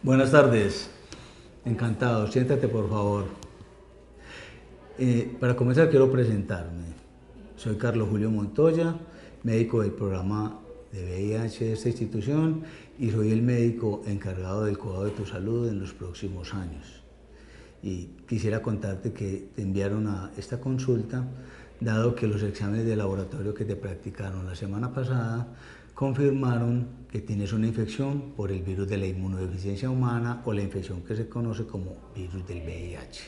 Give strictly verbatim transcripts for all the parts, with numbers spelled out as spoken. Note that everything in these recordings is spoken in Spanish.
Buenas tardes, encantado, siéntate por favor. Eh, para comenzar quiero presentarme. Soy Carlos Julio Montoya, médico del programa de V I H de esta institución y soy el médico encargado del cuidado de tu salud en los próximos años. Y quisiera contarte que te enviaron a esta consulta dado que los exámenes de laboratorio que te practicaron la semana pasada confirmaron que tienes una infección por el virus de la inmunodeficiencia humana o la infección que se conoce como virus del V I H.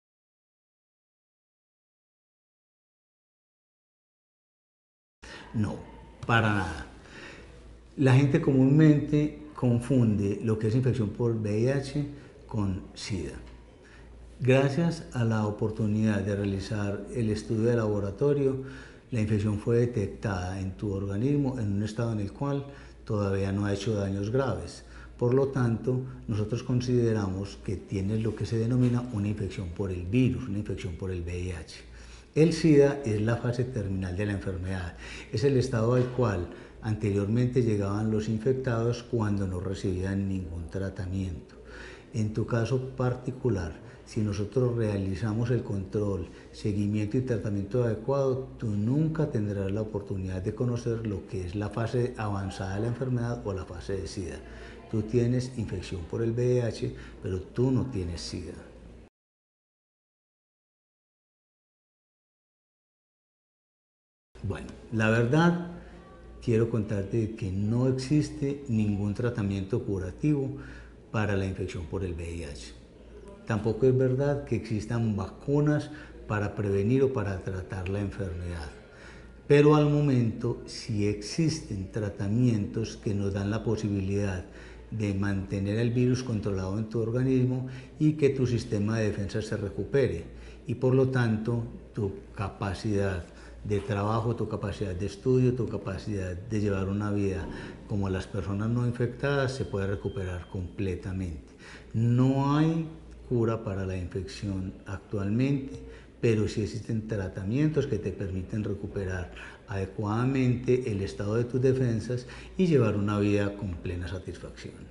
No, para nada. La gente comúnmente confunde lo que es infección por V I H con SIDA. Gracias a la oportunidad de realizar el estudio de laboratorio, la infección fue detectada en tu organismo en un estado en el cual todavía no ha hecho daños graves. Por lo tanto, nosotros consideramos que tienes lo que se denomina una infección por el virus, una infección por el V I H. El SIDA es la fase terminal de la enfermedad, es el estado al cual anteriormente llegaban los infectados cuando no recibían ningún tratamiento. En tu caso particular, si nosotros realizamos el control, seguimiento y tratamiento adecuado, tú nunca tendrás la oportunidad de conocer lo que es la fase avanzada de la enfermedad o la fase de SIDA. Tú tienes infección por el V I H, pero tú no tienes SIDA. Bueno, la verdad, quiero contarte que no existe ningún tratamiento curativo para la infección por el V I H. Tampoco es verdad que existan vacunas para prevenir o para tratar la enfermedad. Pero al momento sí existen tratamientos que nos dan la posibilidad de mantener el virus controlado en tu organismo y que tu sistema de defensa se recupere y por lo tanto tu capacidad de trabajo, tu capacidad de estudio, tu capacidad de llevar una vida como las personas no infectadas se puede recuperar completamente. No hay cura para la infección actualmente, pero sí existen tratamientos que te permiten recuperar adecuadamente el estado de tus defensas y llevar una vida con plena satisfacción.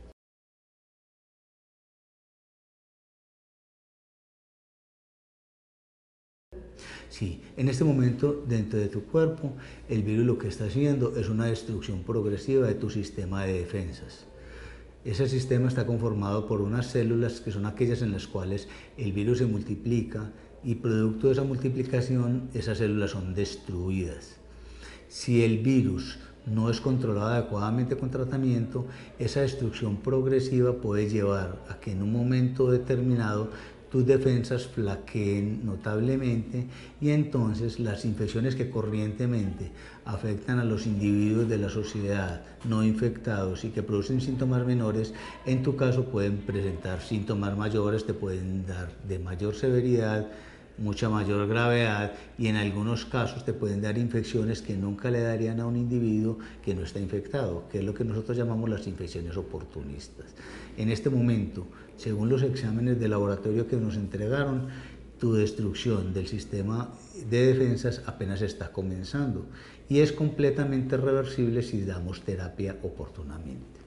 Sí, en este momento dentro de tu cuerpo el virus lo que está haciendo es una destrucción progresiva de tu sistema de defensas. Ese sistema está conformado por unas células que son aquellas en las cuales el virus se multiplica y producto de esa multiplicación esas células son destruidas. Si el virus no es controlado adecuadamente con tratamiento, esa destrucción progresiva puede llevar a que en un momento determinado tus defensas flaqueen notablemente y entonces las infecciones que corrientemente afectan a los individuos de la sociedad no infectados y que producen síntomas menores, en tu caso pueden presentar síntomas mayores, te pueden dar de mayor severidad, mucha mayor gravedad y en algunos casos te pueden dar infecciones que nunca le darían a un individuo que no está infectado, que es lo que nosotros llamamos las infecciones oportunistas. En este momento, según los exámenes de laboratorio que nos entregaron, tu destrucción del sistema de defensas apenas está comenzando y es completamente reversible si damos terapia oportunamente.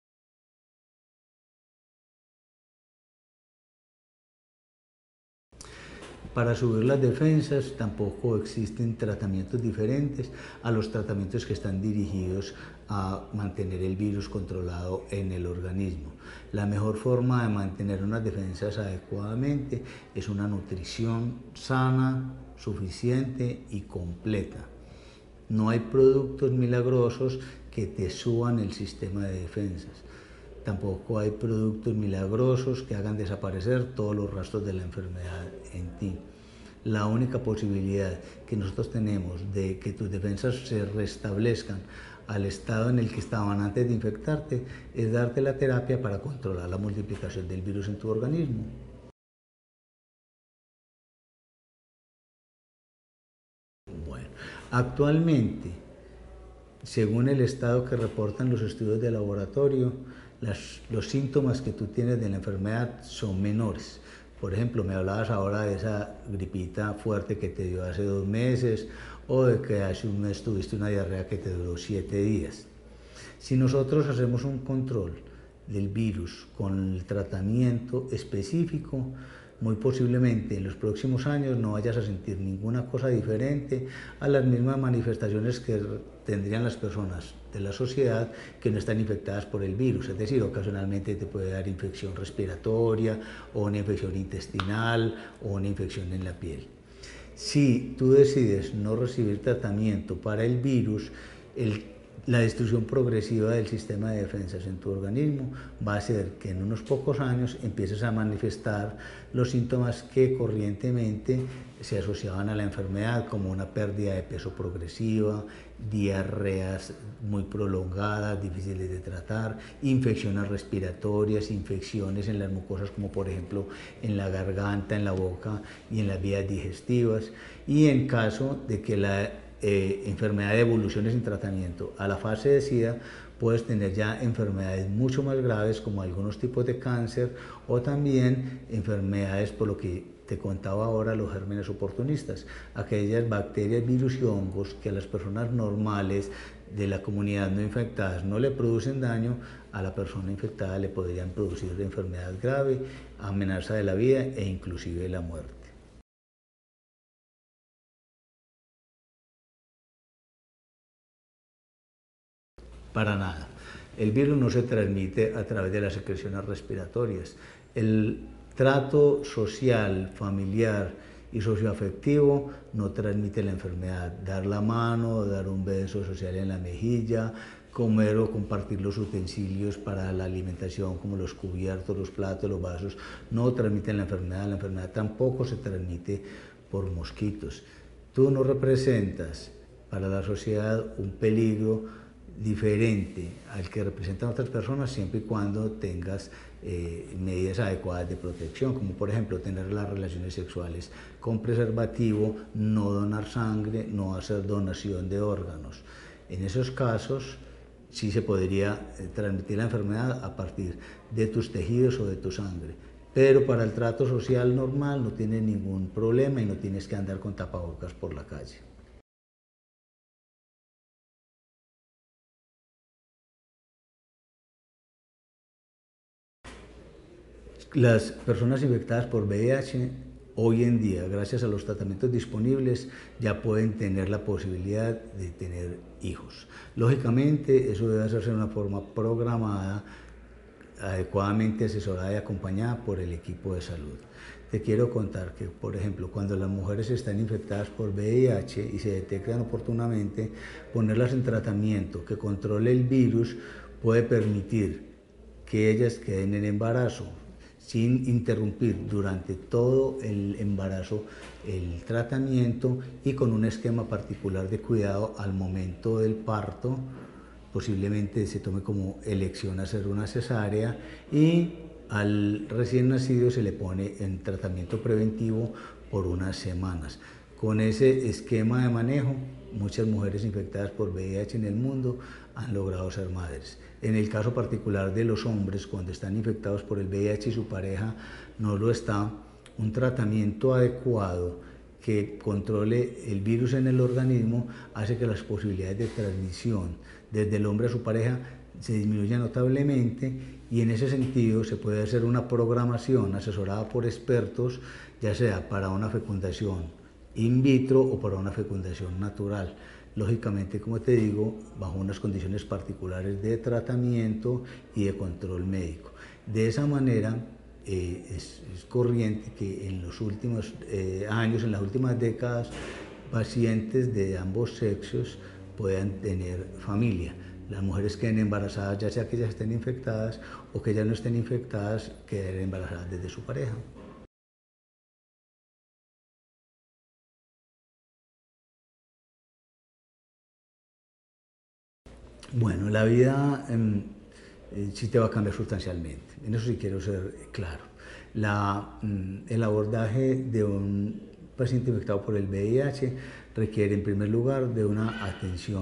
Para subir las defensas tampoco existen tratamientos diferentes a los tratamientos que están dirigidos a mantener el virus controlado en el organismo. La mejor forma de mantener unas defensas adecuadamente es una nutrición sana, suficiente y completa. No hay productos milagrosos que te suban el sistema de defensas. Tampoco hay productos milagrosos que hagan desaparecer todos los rastros de la enfermedad en ti. La única posibilidad que nosotros tenemos de que tus defensas se restablezcan al estado en el que estaban antes de infectarte es darte la terapia para controlar la multiplicación del virus en tu organismo. Bueno, actualmente, según el estado que reportan los estudios de laboratorio, las, los síntomas que tú tienes de la enfermedad son menores. Por ejemplo, me hablabas ahora de esa gripita fuerte que te dio hace dos meses o de que hace un mes tuviste una diarrea que te duró siete días. Si nosotros hacemos un control del virus con el tratamiento específico, muy posiblemente en los próximos años no vayas a sentir ninguna cosa diferente a las mismas manifestaciones que tendrían las personas de la sociedad que no están infectadas por el virus. Es decir, ocasionalmente te puede dar infección respiratoria o una infección intestinal o una infección en la piel. Si tú decides no recibir tratamiento para el virus, el La destrucción progresiva del sistema de defensas en tu organismo va a hacer que en unos pocos años empieces a manifestar los síntomas que corrientemente se asociaban a la enfermedad, como una pérdida de peso progresiva, diarreas muy prolongadas, difíciles de tratar, infecciones respiratorias, infecciones en las mucosas, como por ejemplo en la garganta, en la boca y en las vías digestivas. Y en caso de que la Eh, enfermedad de evoluciones sin tratamiento a la fase de SIDA, puedes tener ya enfermedades mucho más graves como algunos tipos de cáncer o también enfermedades, por lo que te contaba ahora, los gérmenes oportunistas, aquellas bacterias, virus y hongos que a las personas normales de la comunidad no infectadas no le producen daño, a la persona infectada le podrían producir enfermedad grave, amenaza de la vida e inclusive la muerte. Para nada. El virus no se transmite a través de las secreciones respiratorias. El trato social, familiar y socioafectivo no transmite la enfermedad. Dar la mano, dar un beso social en la mejilla, comer o compartir los utensilios para la alimentación, como los cubiertos, los platos, los vasos, no transmiten la enfermedad. La enfermedad tampoco se transmite por mosquitos. Tú no representas para la sociedad un peligro diferente al que representan otras personas, siempre y cuando tengas eh, medidas adecuadas de protección, como por ejemplo tener las relaciones sexuales con preservativo, no donar sangre, no hacer donación de órganos. En esos casos sí se podría eh, transmitir la enfermedad a partir de tus tejidos o de tu sangre, pero para el trato social normal no tienes ningún problema y no tienes que andar con tapabocas por la calle. Las personas infectadas por V I H hoy en día, gracias a los tratamientos disponibles, ya pueden tener la posibilidad de tener hijos. Lógicamente, eso debe hacerse de una forma programada, adecuadamente asesorada y acompañada por el equipo de salud. Te quiero contar que, por ejemplo, cuando las mujeres están infectadas por V I H y se detectan oportunamente, ponerlas en tratamiento que controle el virus puede permitir que ellas queden en embarazo sin interrumpir durante todo el embarazo el tratamiento y con un esquema particular de cuidado al momento del parto. Posiblemente se tome como elección hacer una cesárea y al recién nacido se le pone en tratamiento preventivo por unas semanas. Con ese esquema de manejo, muchas mujeres infectadas por V I H en el mundo han logrado ser madres. En el caso particular de los hombres, cuando están infectados por el V I H y su pareja no lo está, un tratamiento adecuado que controle el virus en el organismo hace que las posibilidades de transmisión desde el hombre a su pareja se disminuyan notablemente, y en ese sentido se puede hacer una programación asesorada por expertos, ya sea para una fecundación in vitro o para una fecundación natural. Lógicamente, como te digo, bajo unas condiciones particulares de tratamiento y de control médico. De esa manera, eh, es, es corriente que en los últimos eh, años, en las últimas décadas, pacientes de ambos sexos puedan tener familia. Las mujeres queden embarazadas, ya sea que ellas estén infectadas o que ellas no estén infectadas, queden embarazadas desde su pareja. Bueno, la vida eh, eh, sí te va a cambiar sustancialmente, en eso sí quiero ser claro. La, mm, el abordaje de un paciente infectado por el V I H requiere en primer lugar de una atención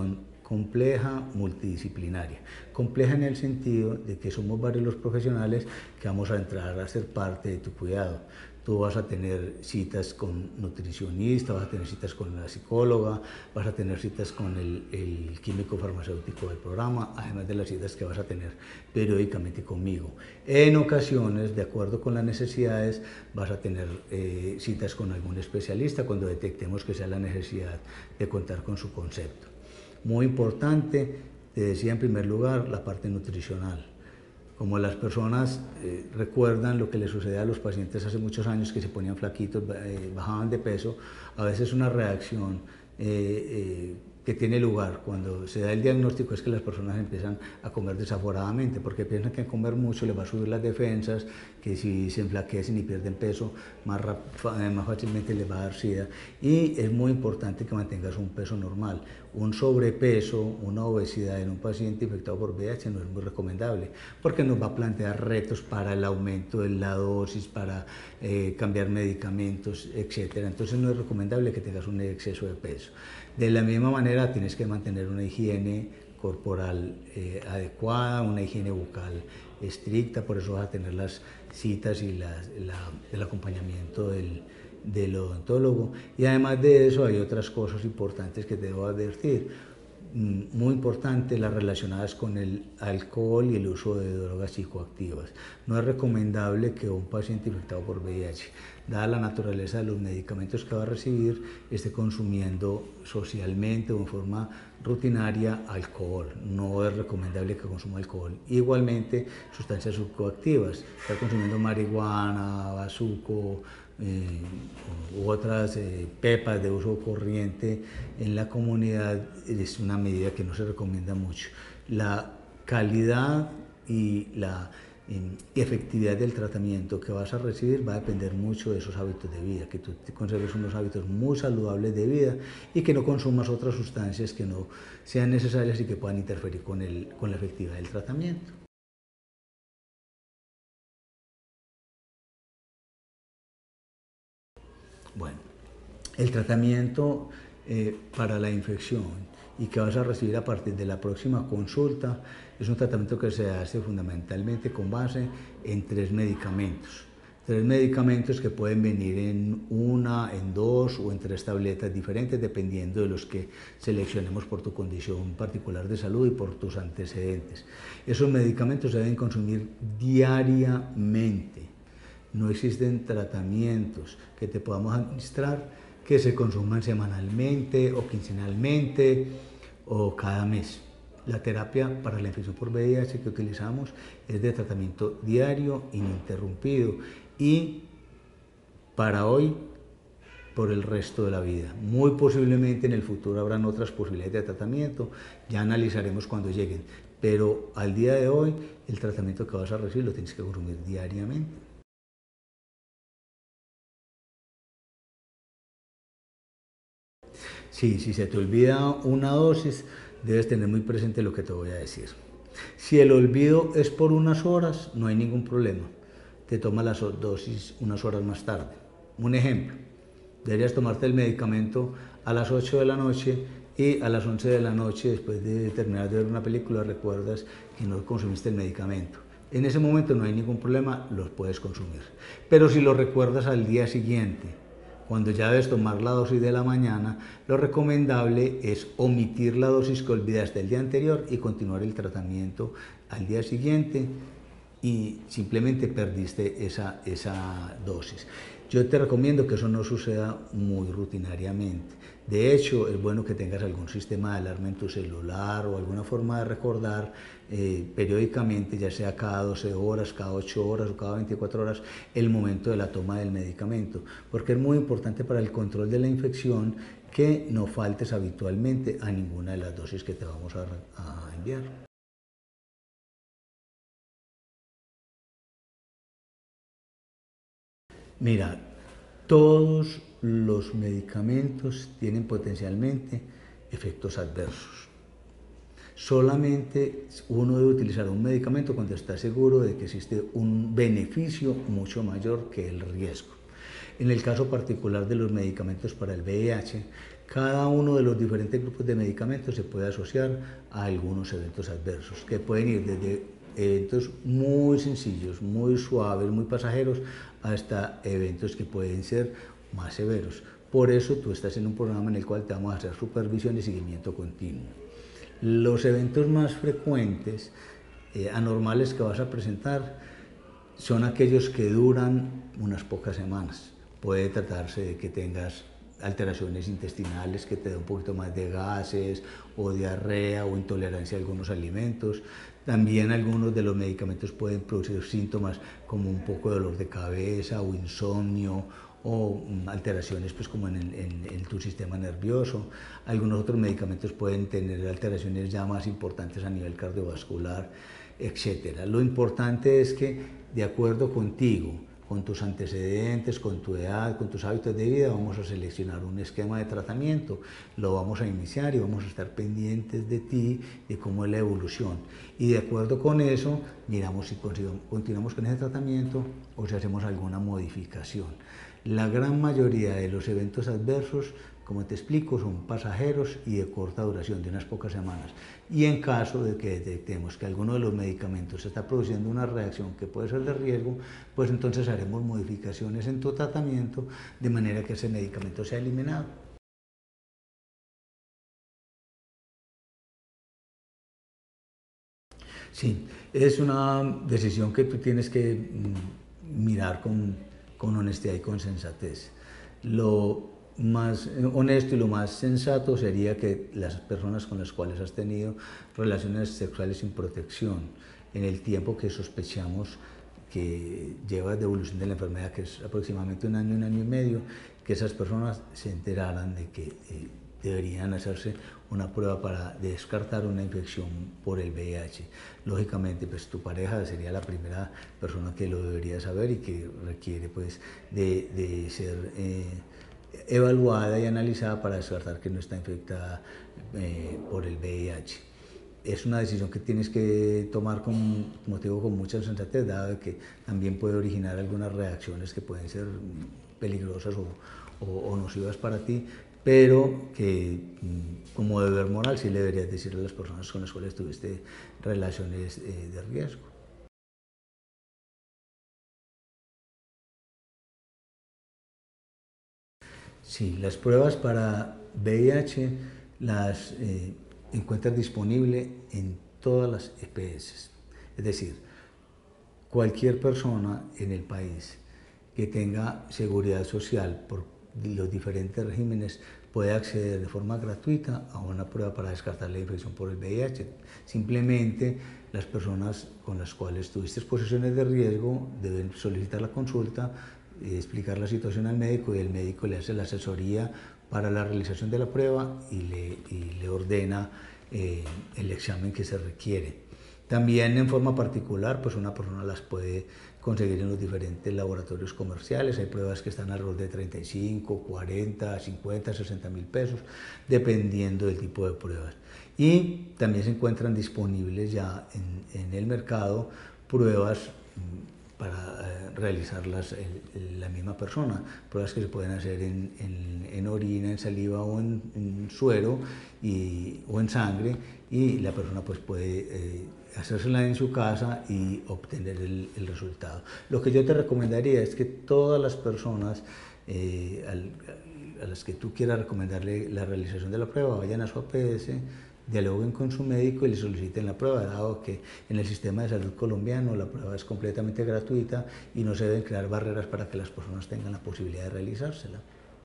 compleja, multidisciplinaria. Compleja en el sentido de que somos varios los profesionales que vamos a entrar a ser parte de tu cuidado. Tú vas a tener citas con nutricionista, vas a tener citas con la psicóloga, vas a tener citas con el, el químico farmacéutico del programa, además de las citas que vas a tener periódicamente conmigo. En ocasiones, de acuerdo con las necesidades, vas a tener eh, citas con algún especialista cuando detectemos que sea la necesidad de contar con su concepto. Muy importante, te decía en primer lugar, la parte nutricional. Como las personas eh, recuerdan lo que les sucedía a los pacientes hace muchos años que se ponían flaquitos, eh, bajaban de peso, a veces una reacción eh, eh, que tiene lugar cuando se da el diagnóstico es que las personas empiezan a comer desaforadamente porque piensan que comer mucho les va a subir las defensas, que si se enflaquecen y pierden peso más, más fácilmente les va a dar sida, y es muy importante que mantengas un peso normal. Un sobrepeso, una obesidad en un paciente infectado por V I H no es muy recomendable porque nos va a plantear retos para el aumento de la dosis, para eh, cambiar medicamentos, etcétera. Entonces no es recomendable que tengas un exceso de peso. De la misma manera tienes que mantener una higiene corporal eh, adecuada, una higiene bucal estricta, por eso vas a tener las citas y las, la, el acompañamiento del, del odontólogo. Y además de eso hay otras cosas importantes que te debo advertir. Muy importante, las relacionadas con el alcohol y el uso de drogas psicoactivas. No es recomendable que un paciente infectado por V I H, dada la naturaleza de los medicamentos que va a recibir, esté consumiendo socialmente o en forma rutinaria alcohol. No es recomendable que consuma alcohol. Igualmente, sustancias psicoactivas, estar consumiendo marihuana, bazuco, Eh, u otras eh, pepas de uso corriente en la comunidad es una medida que no se recomienda mucho. La calidad y la eh, efectividad del tratamiento que vas a recibir va a depender mucho de esos hábitos de vida, que tú te conserves unos hábitos muy saludables de vida y que no consumas otras sustancias que no sean necesarias y que puedan interferir con, el, con la efectividad del tratamiento. Bueno, el tratamiento eh, para la infección y que vas a recibir a partir de la próxima consulta es un tratamiento que se hace fundamentalmente con base en tres medicamentos. Tres medicamentos que pueden venir en una, en dos o en tres tabletas diferentes dependiendo de los que seleccionemos por tu condición particular de salud y por tus antecedentes. Esos medicamentos se deben consumir diariamente. No existen tratamientos que te podamos administrar que se consuman semanalmente o quincenalmente o cada mes. La terapia para la infección por V I H que utilizamos es de tratamiento diario, ininterrumpido y para hoy por el resto de la vida. Muy posiblemente en el futuro habrán otras posibilidades de tratamiento, ya analizaremos cuando lleguen, pero al día de hoy el tratamiento que vas a recibir lo tienes que consumir diariamente. Sí, si se te olvida una dosis, debes tener muy presente lo que te voy a decir. Si el olvido es por unas horas, no hay ningún problema. Te tomas la dosis unas horas más tarde. Un ejemplo, deberías tomarte el medicamento a las ocho de la noche y a las once de la noche, después de terminar de ver una película, recuerdas que no consumiste el medicamento. En ese momento no hay ningún problema, los puedes consumir. Pero si lo recuerdas al día siguiente, cuando ya debes tomar la dosis de la mañana, lo recomendable es omitir la dosis que olvidaste el día anterior y continuar el tratamiento al día siguiente y simplemente perdiste esa, esa dosis. Yo te recomiendo que eso no suceda muy rutinariamente. De hecho, es bueno que tengas algún sistema de alarma en tu celular o alguna forma de recordar eh, periódicamente, ya sea cada doce horas, cada ocho horas o cada veinticuatro horas, el momento de la toma del medicamento, porque es muy importante para el control de la infección que no faltes habitualmente a ninguna de las dosis que te vamos a, a enviar. Mira, todos los medicamentos tienen potencialmente efectos adversos. Solamente uno debe utilizar un medicamento cuando está seguro de que existe un beneficio mucho mayor que el riesgo. En el caso particular de los medicamentos para el V I H, Cada uno de los diferentes grupos de medicamentos se puede asociar a algunos eventos adversos, que pueden ir desde eventos muy sencillos, muy suaves, muy pasajeros, hasta eventos que pueden ser más severos. Por eso tú estás en un programa en el cual te vamos a hacer supervisión y seguimiento continuo. Los eventos más frecuentes, eh, anormales que vas a presentar, son aquellos que duran unas pocas semanas. Puede tratarse de que tengas alteraciones intestinales, que te dé un poquito más de gases o diarrea o intolerancia a algunos alimentos. También algunos de los medicamentos pueden producir síntomas como un poco de dolor de cabeza o insomnio o alteraciones pues como en, el, en, en tu sistema nervioso. Algunos otros medicamentos pueden tener alteraciones ya más importantes a nivel cardiovascular, etcétera. Lo importante es que, de acuerdo contigo, con tus antecedentes, con tu edad, con tus hábitos de vida, vamos a seleccionar un esquema de tratamiento, lo vamos a iniciar y vamos a estar pendientes de ti, de cómo es la evolución. Y de acuerdo con eso, miramos si continuamos con ese tratamiento o si hacemos alguna modificación. La gran mayoría de los eventos adversos, como te explico, son pasajeros y de corta duración, de unas pocas semanas. Y en caso de que detectemos que alguno de los medicamentos está produciendo una reacción que puede ser de riesgo, pues entonces haremos modificaciones en tu tratamiento de manera que ese medicamento sea eliminado. Sí, es una decisión que tú tienes que mm, mirar con, con honestidad y con sensatez. Lo más honesto y lo más sensato sería que las personas con las cuales has tenido relaciones sexuales sin protección en el tiempo que sospechamos que lleva de evolución de la enfermedad, que es aproximadamente un año, un año y medio, que esas personas se enteraran de que eh, deberían hacerse una prueba para descartar una infección por el V I H. Lógicamente, pues tu pareja sería la primera persona que lo debería saber y que requiere pues de, de ser eh, evaluada y analizada para descartar que no está infectada eh, por el V I H. Es una decisión que tienes que tomar con, como te digo, con mucha sensatez, dado que también puede originar algunas reacciones que pueden ser peligrosas o, o, o nocivas para ti, pero que como deber moral sí le deberías decir a las personas con las cuales tuviste relaciones eh, de riesgo. Sí, las pruebas para V I H las eh, encuentras disponibles en todas las E P S. Es decir, cualquier persona en el país que tenga seguridad social por los diferentes regímenes puede acceder de forma gratuita a una prueba para descartar la infección por el V I H. Simplemente las personas con las cuales tuviste exposiciones de riesgo deben solicitar la consulta, explicar la situación al médico y el médico le hace la asesoría para la realización de la prueba y le, y le ordena eh, el examen que se requiere. También en forma particular, pues una persona las puede conseguir en los diferentes laboratorios comerciales. Hay pruebas que están alrededor de treinta y cinco, cuarenta, cincuenta, sesenta mil pesos, dependiendo del tipo de pruebas. Y también se encuentran disponibles ya en, en el mercado pruebas para eh, realizarlas el, la misma persona, pruebas que se pueden hacer en, en, en orina, en saliva o en, en suero y, o en sangre, y la persona pues puede eh, hacérsela en su casa y obtener el, el resultado. Lo que yo te recomendaría es que todas las personas eh, al, a las que tú quieras recomendarle la realización de la prueba vayan a su A P S, dialoguen con su médico y le soliciten la prueba, dado que en el sistema de salud colombiano la prueba es completamente gratuita y no se deben crear barreras para que las personas tengan la posibilidad de realizársela.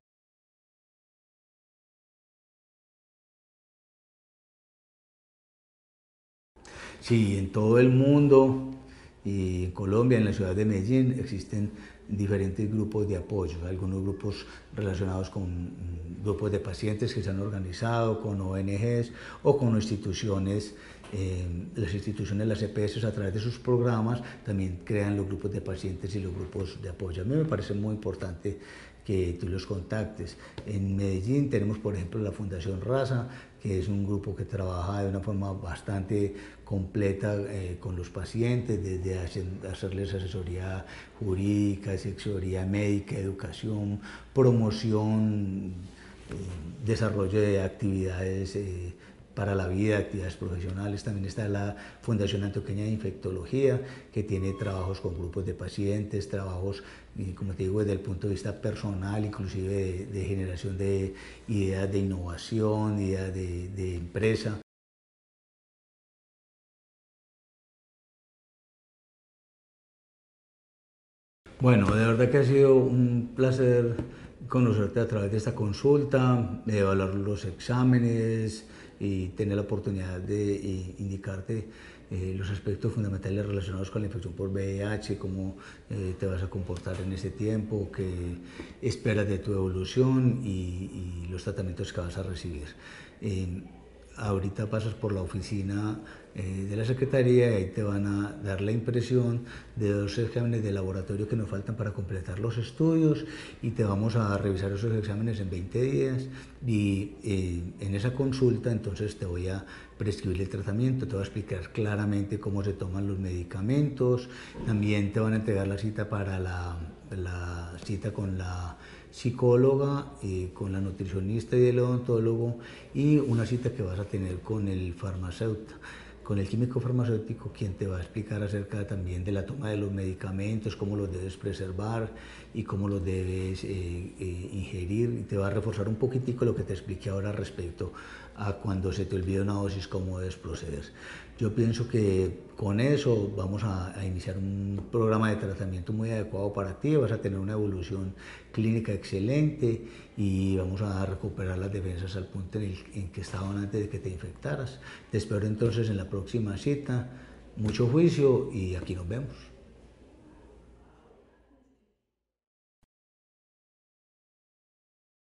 Sí, en todo el mundo y en Colombia, en la ciudad de Medellín, existen diferentes grupos de apoyo, algunos grupos relacionados con grupos de pacientes que se han organizado, con O N Ges o con instituciones, eh, las instituciones, las E P S a través de sus programas también crean los grupos de pacientes y los grupos de apoyo. A mí me parece muy importante que tú los contactes. En Medellín tenemos, por ejemplo, la Fundación Raza, que es un grupo que trabaja de una forma bastante completa eh, con los pacientes, desde hacer, hacerles asesoría jurídica, asesoría médica, educación, promoción desarrollo de actividades eh, para la vida, actividades profesionales. También está la Fundación Antioqueña de Infectología, que tiene trabajos con grupos de pacientes, trabajos, como te digo, desde el punto de vista personal, inclusive de, de generación de ideas de innovación, ideas de, de empresa. Bueno, de verdad que ha sido un placer conocerte a través de esta consulta, de evaluar los exámenes y tener la oportunidad de eh, indicarte eh, los aspectos fundamentales relacionados con la infección por V I H, cómo eh, te vas a comportar en ese tiempo, qué esperas de tu evolución y, y los tratamientos que vas a recibir. Eh, ahorita pasas por la oficina eh, de la Secretaría y ahí te van a dar la impresión de dos exámenes de laboratorio que nos faltan para completar los estudios y te vamos a revisar esos exámenes en veinte días y eh, en esa consulta entonces te voy a prescribir el tratamiento, te voy a explicar claramente cómo se toman los medicamentos, también te van a entregar la cita para la, la cita con la psicóloga, eh, con la nutricionista y el odontólogo y una cita que vas a tener con el farmacéutico, con el químico farmacéutico, quien te va a explicar acerca también de la toma de los medicamentos, cómo los debes preservar y cómo los debes eh, eh, ingerir, y te va a reforzar un poquitico lo que te expliqué ahora respecto a cuando se te olvida una dosis, cómo debes proceder. Yo pienso que con eso vamos a, a iniciar un programa de tratamiento muy adecuado para ti, vas a tener una evolución clínica excelente y vamos a recuperar las defensas al punto en el en que estaban antes de que te infectaras. Te espero entonces en la próxima cita. Mucho juicio y aquí nos vemos.